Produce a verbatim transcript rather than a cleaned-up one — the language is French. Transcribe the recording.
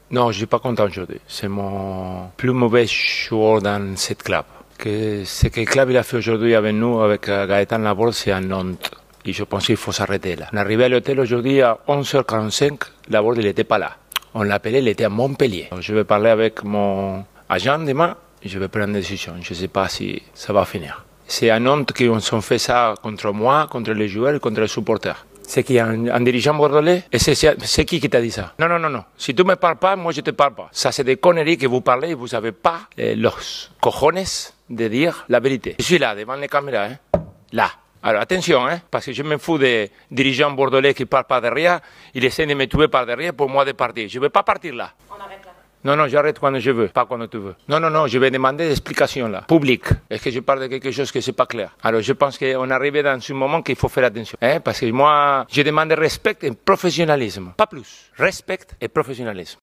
Non, je suis pas content aujourd'hui. C'est mon plus mauvais jour dans cette club. Que ce que le club il a fait aujourd'hui avec nous, avec Gaëtan Laborde, c'est un honte. Et je pense qu'il faut s'arrêter là. On est arrivé à l'hôtel aujourd'hui à onze heures quarante-cinq, Laborde il n'était pas là. On l'appelait, il était à Montpellier. Donc, je vais parler avec mon agent demain et je vais prendre une décision. Je ne sais pas si ça va finir. C'est un honte qu'ils ont fait ça contre moi, contre les joueurs et contre les supporters. C'est qu'il y a un, un dirigeant bordelais et c'est, c'est qui qui t'a dit ça? Non, non, non, non. Si tu ne me parles pas, moi je ne te parle pas. Ça, c'est des conneries que vous parlez et vous n'avez pas eh, los cojones de dire la vérité. Je suis là, devant les caméras, hein? Là. Alors attention, hein, parce que je me fous des dirigeants bordelais qui ne parlent pas derrière. Ils essaient de me tuer par derrière pour moi de partir. Je ne veux pas partir là. On arrête là. Non, non, j'arrête quand je veux, pas quand tu veux. Non, non, non, je vais demander des explications là, publiques. Est-ce que je parle de quelque chose qui n'est pas clair? Alors je pense qu'on est arrivé dans un moment qu'il faut faire attention. Hein, parce que moi, je demande respect et professionnalisme. Pas plus. Respect et professionnalisme.